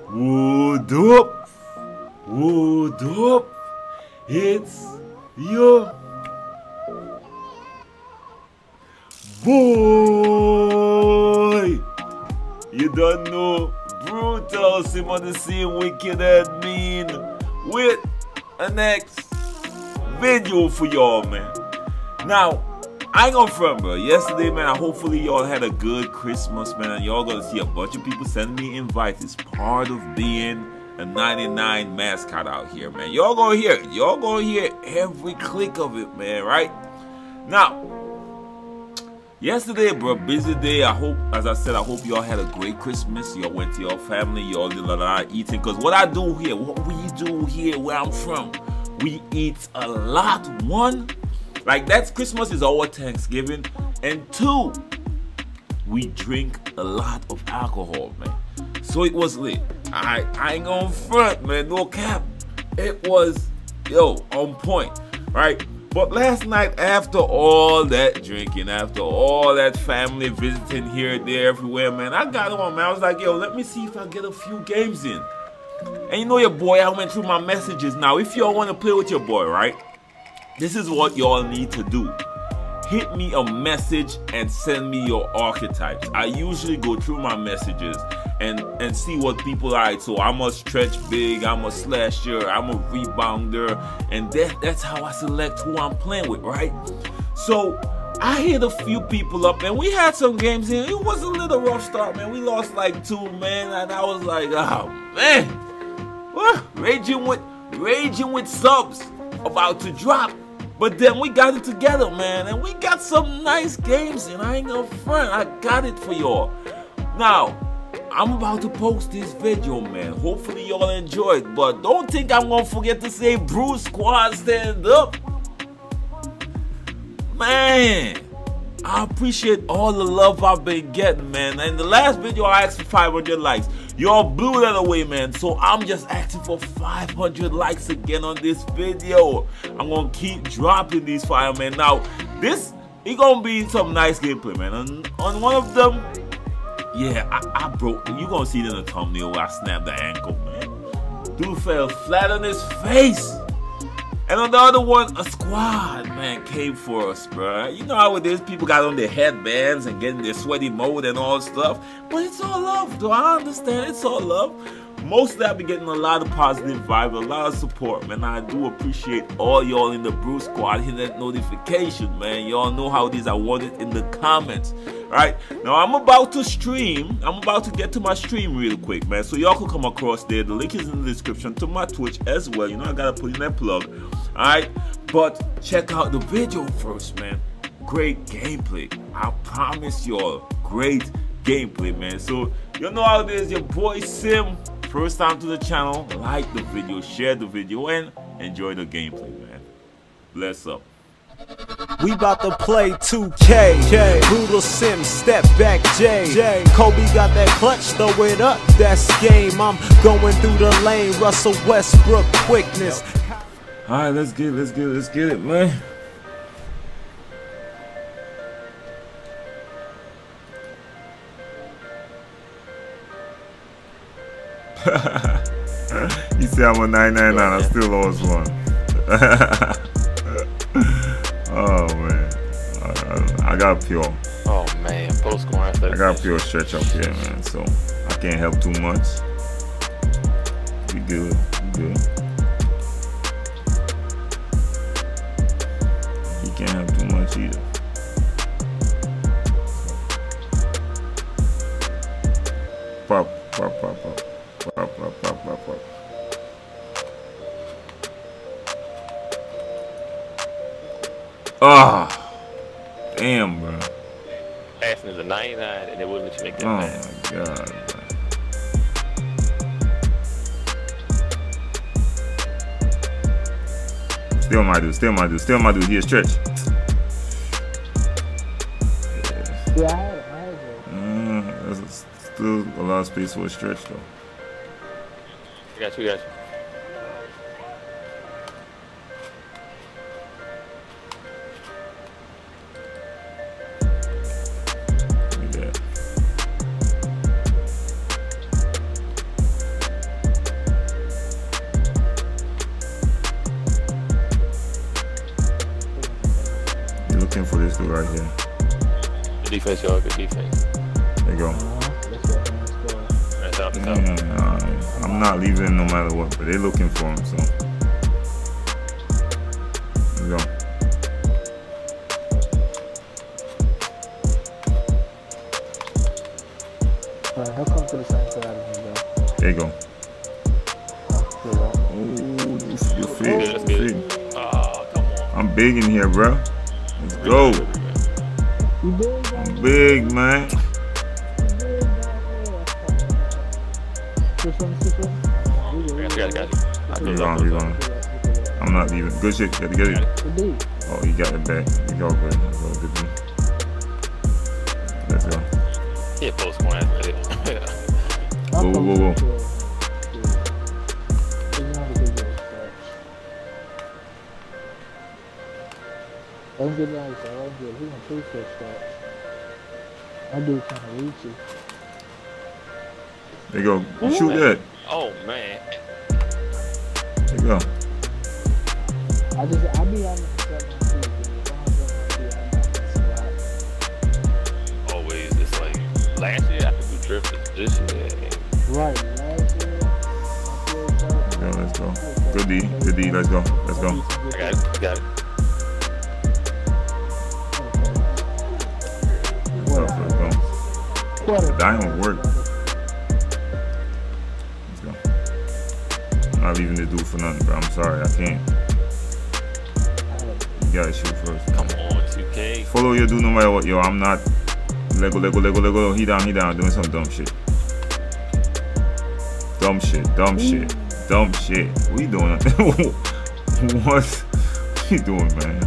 What up? What up? It's your boy. You don't know, Brutal Sim on the same wicked admin with a next video for y'all, man. Now, I ain't gonna front, bro. Yesterday, man, hopefully y'all had a good Christmas, man, and y'all gonna see a bunch of people send me invites. It's part of being a 99 mascot out here, man. Y'all gonna hear it. Y'all gonna hear every click of it, man, right? Now, yesterday, bro, busy day. I hope, as I said, I hope y'all had a great Christmas. Y'all went to your family. Y'all did a lot of eating. Because what I do here, what we do here where I'm from, we eat a lot. One, like that's Christmas is our Thanksgiving. And two, we drink a lot of alcohol, man. So it was lit. I ain't gonna front, man. No cap. It was, yo, on point, right? But last night, after all that drinking, after all that family visiting here, there, everywhere, man, I got on, man. I was like, yo, let me see if I get a few games in. And you know your boy, I went through my messages. Now, if y'all want to play with your boy, right? This is what y'all need to do. Hit me a message and send me your archetypes. I usually go through my messages and see what people like. So I'm a stretch big, I'm a slasher, I'm a rebounder, and that's how I select who I'm playing with, right? So I hit a few people up, and we had some games in. It was a little rough start, man. We lost like 2, man, and I was like, oh man, raging with subs about to drop. But then we got it together, man, and we got some nice games, and I ain't gonna front. I got it for y'all. Now, I'm about to post this video, man. Hopefully y'all enjoy it, but don't think I'm gonna forget to say Bruce Squad stand up. Man, I appreciate all the love I've been getting, man. In the last video, I asked for 500 likes. Y'all blew that away, man. So I'm just asking for 500 likes again on this video. I'm gonna keep dropping these fire, man. Now, this is gonna be some nice gameplay, man. On one of them, yeah, I broke. You gonna see it in the thumbnail where I snapped the ankle, man. Dude fell flat on his face. And on the other one, a squad, man, came for us, bro. You know how it is. People got on their headbands and getting their sweaty mode and all stuff. But it's all love, though. I understand. It's all love. Mostly, I've been getting a lot of positive vibe, a lot of support, man. I do appreciate all y'all in the Bruce Squad. Hit that notification, man. Y'all know how it is. I want it in the comments, right? Now, I'm about to stream. I'm about to get to my stream real quick, man. So y'all can come across there. The link is in the description to my Twitch as well. You know, I got to put in that plug, all right? But check out the video first, man. Great gameplay. I promise y'all, great gameplay, man. So you know how it is. Your boy Sim. First time to the channel, like the video, share the video, and enjoy the gameplay, man. Bless up. We about to play 2K. Brutal Sim, step back, J. Kobe got that clutch, throw it up, that's game. I'm going through the lane, Russell Westbrook quickness. Alright, let's get it, man. You see I'm a 999, I still lost one. Oh man, I got pure. Oh man, post scoring. I got pure stretch up here, man, so I can't help too much. We good, we good. He can't help too much either. Pop. Ah, damn, bro. Passing is a 99, and they wouldn't let you make that Oh pass. my god, bro. Still my dude. He a stretch. Yeah, I had it. There's still a lot of space for a stretch, though. I got you. shoot right here. Good defense, y'all. Good defense. There you go. Let's go. That's out the top. Yeah, I'm not leaving him no matter what, but they're looking for him, so. There you go. Alright, he'll come to the same side of me, bro. There you go. Good luck. Oh, this is your fig. That's good. Oh, come on. I'm big in here, bro. Let's go. You big, bro? I'm big, man. Switch one. Got you. I He's go on, up. he's on. I'm not leaving. Good shit. Got to get it. Good D. Oh, he got it back. You go good. Let's go. Good D. Let's go. Yeah, post one. Whoa. Let him get nice, let him get. He gonna appreciate that. That dude kind of reachy. There you go. Shoot that. Oh, man. There you go. I be on the set my feet, dude. If I don't get my feet, I'm not gonna Always. It's like last year I could do drifters. This year. right, last year, I feel so. Yeah, let's go. Good D. Good D. Let's go. Let's go. I got it. Got it. Let's go. The diamond work. Let's go. I'm not leaving the dude for nothing, bro. I'm sorry. I can't. You gotta shoot first. Come on, 2K. Follow your dude no matter what. Yo, I'm not. Lego. He down. Doing some dumb shit. Dumb shit. What you doing? What you doing, man?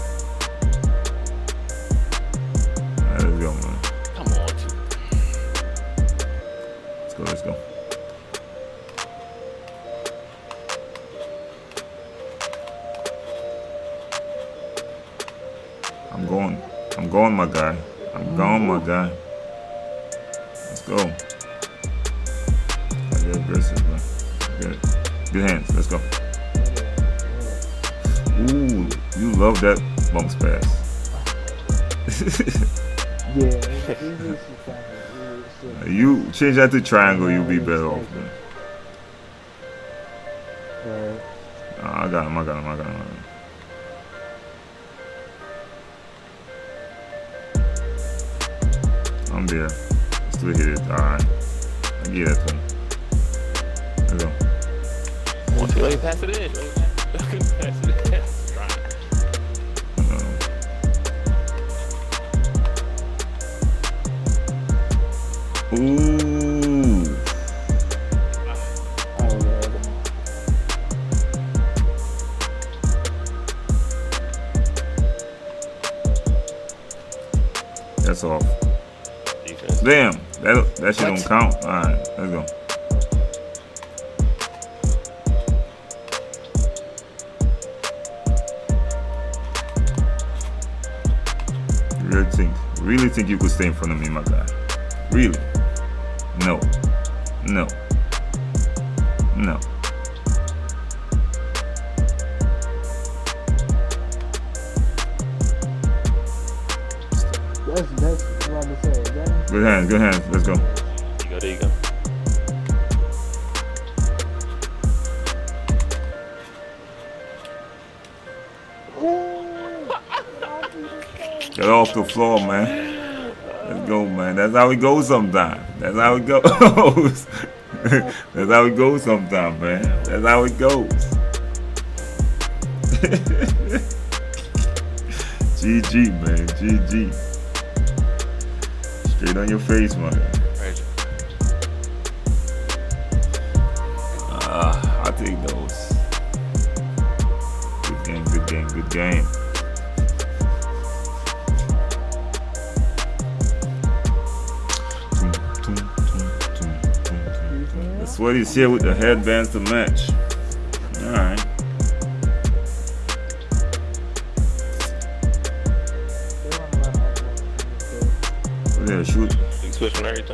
Alright, let's go, man. Come on, 2K. Let's go. I'm going, my guy. Let's go. I get aggressive, man. Good hands. Let's go. Ooh, you love that bumps pass. Yeah, it's just kind of. You change that to triangle, you'll be better off, man. Right. I got him. I'm there. Still hit it. Alright. I give that to him. Let's go. Once you let me pass it in. Pass it in. Ooh. That's off. Defense. Damn, that shit don't count. Alright, let's go. Really think you could stay in front of me, my guy? Really? No. That's what I'm saying. Good hands. Let's go. There you go. Get off the floor, man. Let's go, man. That's how it goes sometimes. That's how it goes. That's how it goes sometimes, man. That's how it goes. GG, man. GG. Straight on your face, man. I'll take those. Good game. The sweaty's here with the headbands to match. Alright. Yeah, shoot. You switch on everything.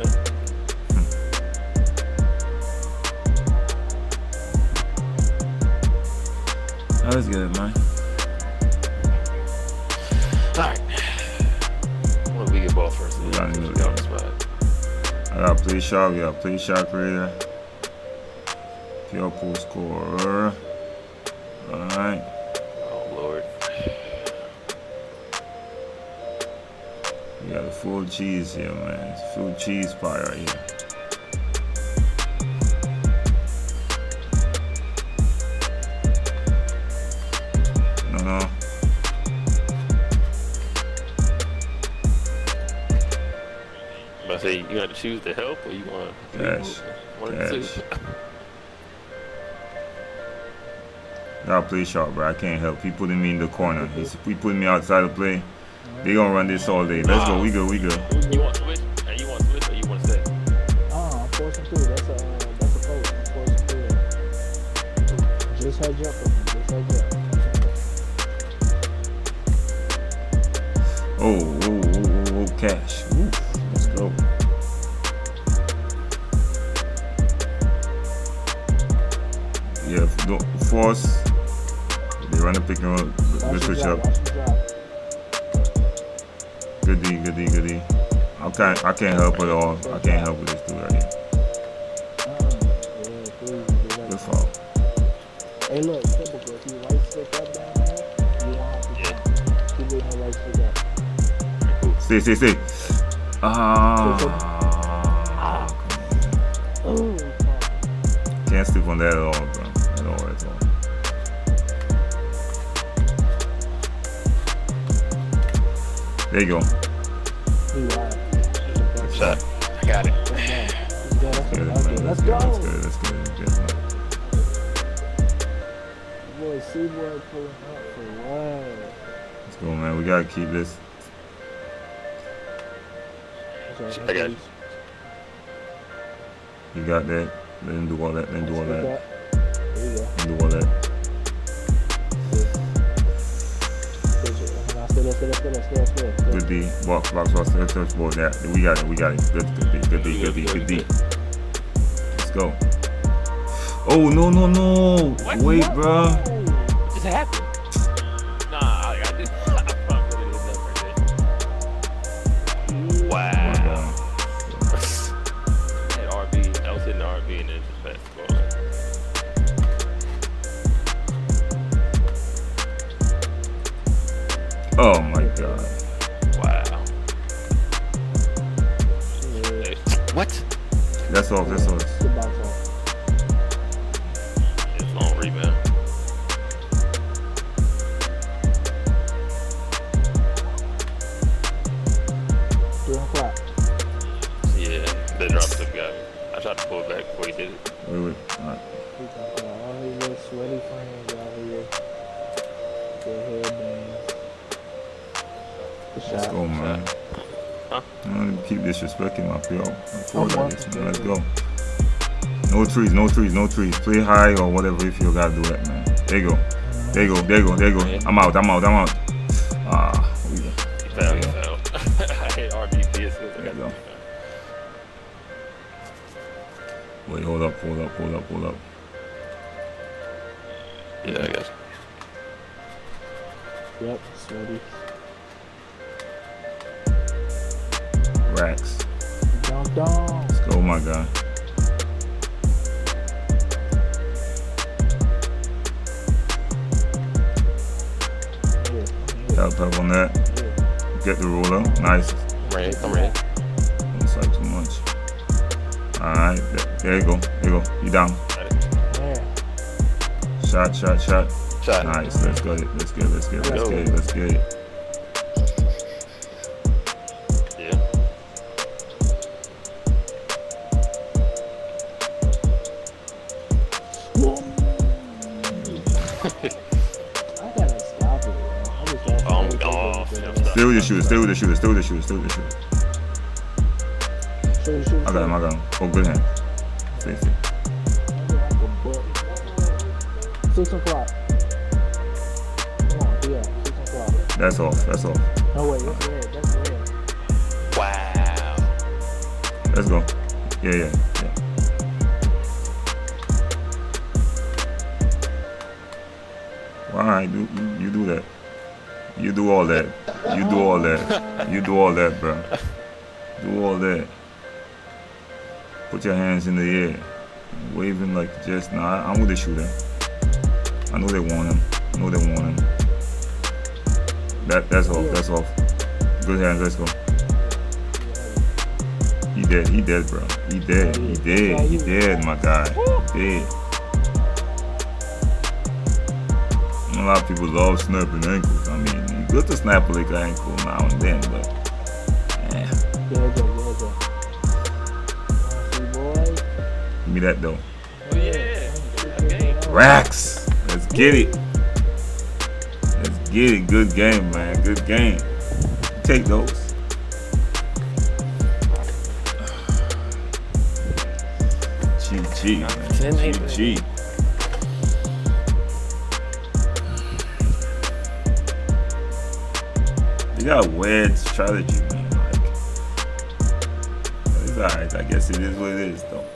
That was good, man. Alright. down the Put you middle. on the spot. I got play shot. We got play shot creator. Pure post scorer. Alright. Oh Lord. We got a full cheese here, man. It's full cheese pie right here. No. But I say you got to choose to help, or you want Cash. one of the Cash. two. Gotta play sharp, bro. I can't help. He putting me in the corner. He putting me outside the play. They gonna run this all day. Let's go. We good. We good. You want to switch? And you want to switch, or you want to stay? I'm forcing through. That's a post. I'm forcing through that. Just heads up for me. Just heads up. Oh, cash. Ooh, let's go. Yeah, don't force. They run the pick and roll. Good switch up. Good D. I can't help at all. I can't help with this dude right here. Good foul. Hey, look, typical. If you right stick up down there, you don't have to jump. Keep it right stick up. Stay. Oh, Can't stick on that at all, bro. At all. There you go. Shot. I got it. Let's go. That's good. Boy, Seaboy pulling up for what? Let's go, man. We gotta keep this. I got you. You got that. Let him do all that. There you go. Let him do all that. Let's Good D. Box. Touch ball. Yeah, we got it. Good D. Let's go. Oh, no. What? Wait, bro. What just happened? Nah, I got this. I probably did that right there. Wow. That RB, I was hitting the RB and then just basketball. Oh my god. Wow. Hey, what? That's off. Good box out. It's long rebound. Yeah, the drop took got me. I tried to pull it back before he did it. Wait. Alright. All these little sweaty friends out here. Their headbands. Let's go, man. Huh? I'm gonna keep disrespecting my PO. Oh, Let's go. No trees. Play high or whatever if you gotta do that, man. There you go. I'm out. Ah, we go. He fouled. I hit RBP as soon as I There you got go. Wait, hold up. Yeah, I got you. Yep, sweaty. Racks. Dunked. Let's go, my guy. Help on that. Get the roller. Nice. I'm ready. Don't slide too much. Alright, there you go. You down. Got it. Yeah. Shot. Nice. Let's get it. Yeah. I gotta stop it. I just got Stay with the shooter. Shoot. I got him. Oh, good hand. Stay. 6 o'clock. Come on, yeah, 6 o'clock. That's off. No way, that's red. Wow. Let's go. Yeah. Why you do that? You do all that, bro. Do all that. Put your hands in the air. Waving like just nah. I'm with the shooter. I know they want him. I know they want him. That's off. That's off. Good hands. Let's go. He dead. He dead, bro. He dead. He dead. He dead, my guy. He dead. A lot of people love snapping ankles. I mean, it's good to snap a little ankle now and then, but yeah. Give me that though. Oh yeah. Okay. Racks. Let's get it. Let's get it. Good game, man. Good game. Take those. GG, man. GG. They got weird strategy, man. Like, it's alright. I guess it is what it is, though.